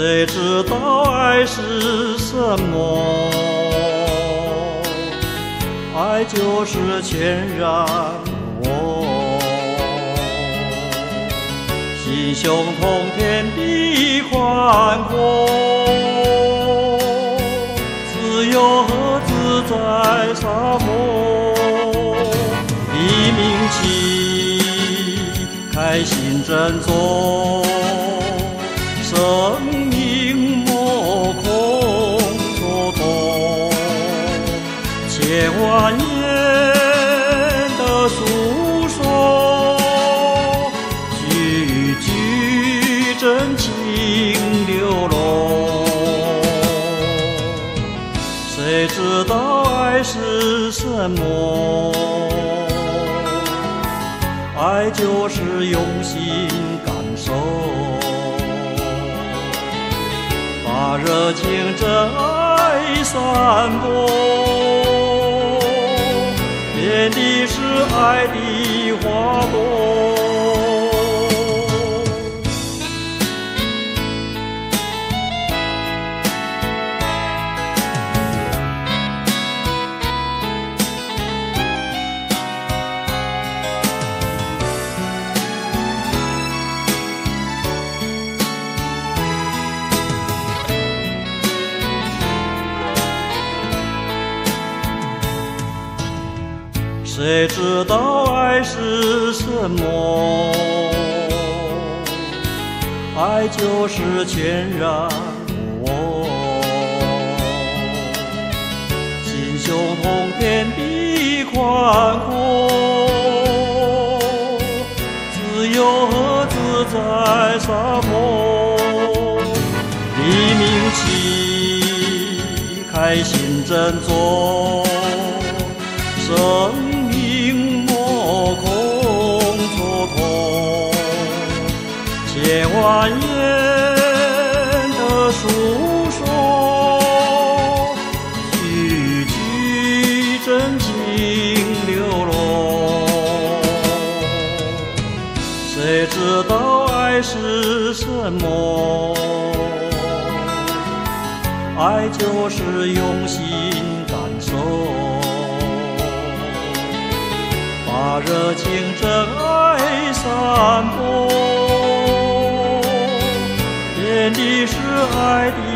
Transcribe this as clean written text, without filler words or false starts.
谁知道爱是什么？爱就是全然我，心胸通天地宽阔，自由和自在洒脱。黎明起，开心振作，生命莫空蹉跎，千万言的诉说，句句真情流露。谁知道爱是什么？爱就是用心感受，把热情真爱散播，遍地是爱的花朵。谁知道爱是什么？爱就是全然我，心胸通天地宽阔，自由和自在洒脱。黎明起，开心振作，生命莫空蹉跎，千万言的诉说，句句真情流露。谁知道爱是什么？爱就是用心感受，把热情真爱散播，遍地是爱的